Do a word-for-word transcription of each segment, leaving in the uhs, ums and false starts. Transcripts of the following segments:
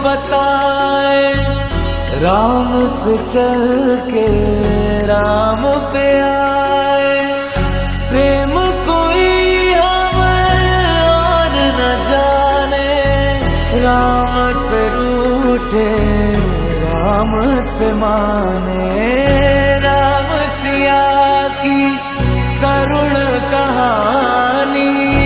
बताए, राम से चल के राम पे आए। प्रेम कोई हमें और न जाने, राम से रूठे राम से माने। राम सिया की करुण कहानी,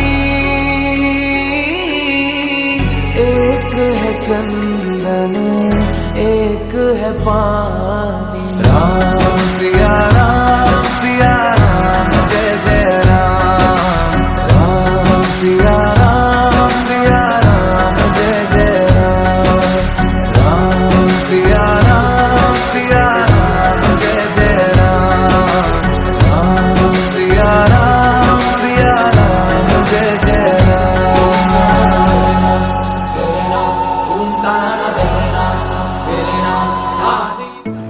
एक है चंदन एक है पानी। राम सिया राम सिया राम जय जय राम। राम सिया राम सिया राम जय जय राम। राम सिया राम सिया राम जय जय राम। राम सिया राम सिया राम जय जय राम। तेरे नाम घूमता ना तेरे नाम तेरे नाम आदि।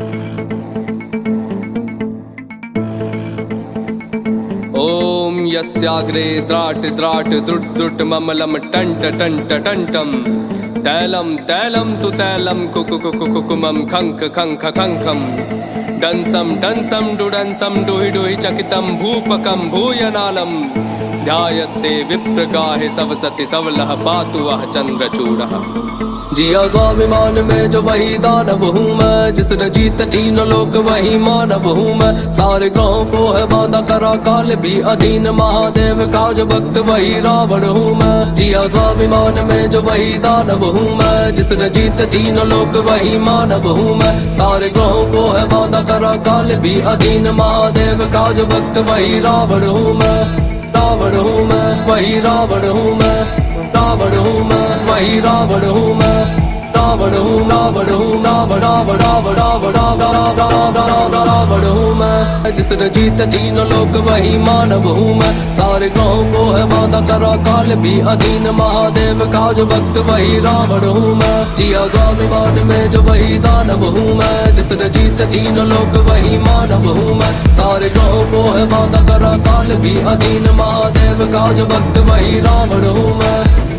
ओम यस्याग्रे द्राट द्राट द्रुट द्रुट ममलम टंट टंट टंटम। तैलम तैलम तु तैलम कुकु कुकु कुकुमम खंक खंक खंखम। डंसम डंसम डुडंसम डुहि डुहि चकितम भूपकम भूयनालम। ध्यायस्ते विप्रगाहे सवसति सवलह पातु वह चंद्रचूड़ः। जिया स्वाभिमान में जो वही दानव हूँ मैं, जिसने जीत तीन लोक वही मानव हूँ मैं। सारे ग्रहों को है बांधा करा काल भी अधीन, महादेव का जो भक्त वही रावण हूँ मैं। जिया स्वाभिमान में जो वही दानव हूँ मैं, जिसने जीत तीन लोक वही मानव हूँ मैं। सारे ग्रहों को है बांधा करा काल भी अधीन, महादेव का जो भक्त वही रावण हूँ मैं। रावण हूँ मैं वही रावण हूँ मैं। रावण हूँ मैं वही रावण हूँ मैं। रावण हूँ रावण हूँ रावण रावण रावण रावण रावण रावण रावण हूँ मैं। जिसने जीत तीन लोक वही मानव हूँ मैं। सारे ग्रहों को है बांधा करा काल भी अधीन, महादेव का जो भक्त वही रावण हूँ मैं। जिया स्वाभिमान में जो वही दानव हूँ मैं, जिसने जीत तीन लोक वही मानव हूँ मैं। सारे ग्रहों को है बांधा करा काल भी अधीन, महादेव का जो भक्त वही रावण हूँ मैं।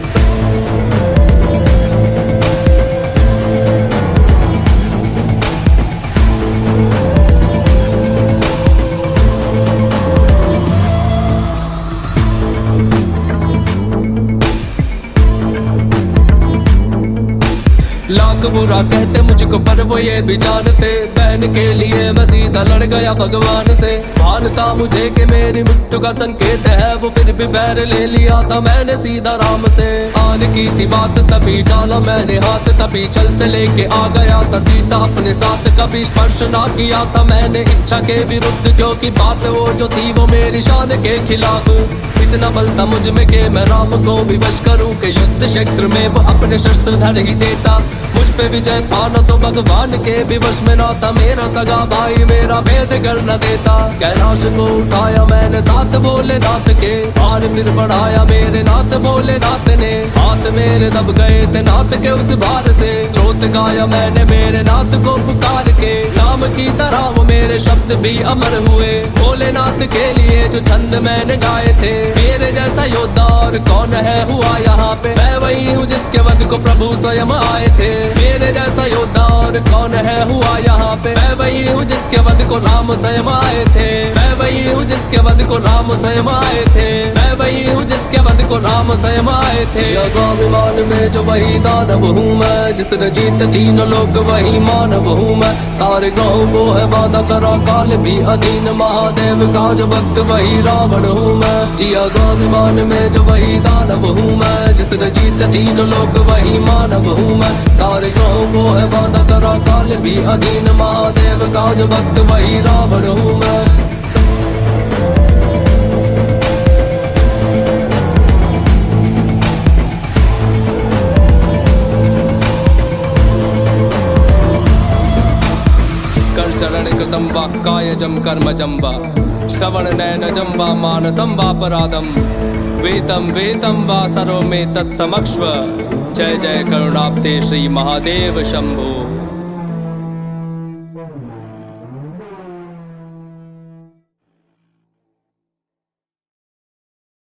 लाख बुरा कहते मुझको पर वो ये भी जानते, बहन के लिए मैं सीधा लड़ गया भगवान से। मानता मुझे कि मेरी मृत्यु का संकेत है वो, फिर भी पैर ले लिया था मैंने सीधा राम से। आने की थी बात तभी डाला मैंने हाथ, तभी चल से लेके आ गया था सीता अपने साथ। कभी स्पर्श ना किया था मैंने इच्छा के विरुद्ध, क्योंकि बात वो जो थी वो मेरी शान के खिलाफ। इतना बल था मुझ में कि मैं राम को भी वश करूं, कि युद्ध क्षेत्र में वो अपने शस्त्र धर ही देता। मुझ पे विजय पाना तो भगवान के भी वश में ना था, मेरा सगा भाई मेरा भेद कर न देता। कैलाश को उठाया मैंने साथ बोले नाथ के, और फिर बढ़ाया मेरे नाथ बोले नाथ ने। हाथ मेरे दब गए थे नाथ के उस भार से, स्रोत गाया मैंने मेरे नाथ को पुकार के। नाम की तरह वो मेरे शब्द भी अमर हुए, भोलेनाथ के लिए जो छंद मैंने गाए थे। मेरे जैसा योद्धा और कौन है हुआ यहाँ पे, मैं वही हूँ जिसके वध को प्रभु स्वयं आए थे। मेरे जैसा योद्धा और कौन है हुआ यहाँ पे, मैं वही हूँ जिसके वध को राम स्वयं आए थे। मैं वही हूँ जिसके वध को राम स्वयं आए थे। मैं वही हूँ जिसके वध को राम स्वयं आए थे। स्वाभिमान में जो वही दानव हूँ मैं, जिसने जीत तीन लोक वही मानव हूँ मैं। सारे ग्रहों को है बांधा करा काल भी अधीन, महादेव का जो भक्त वही रावण हूँ मैं। जिया स्वाभिमान में जो वही दानव हूँ मैं, जिसने जीत तीन लोक वही मानव हूँ मैं। सारे ग्रहों को है बांधा करा काल भी अधीन, महादेव का जो भक्त वही रावण हूँ मैं। कर शरण कृतं वाक्कायजं कर्मजं वा, श्रवण नयनजं वा मानसं वापराधं। वेदं वेदं वा सर्वमेतत् समक्ष्व, जय जय करुणाब्धे श्री महादेव शंभो।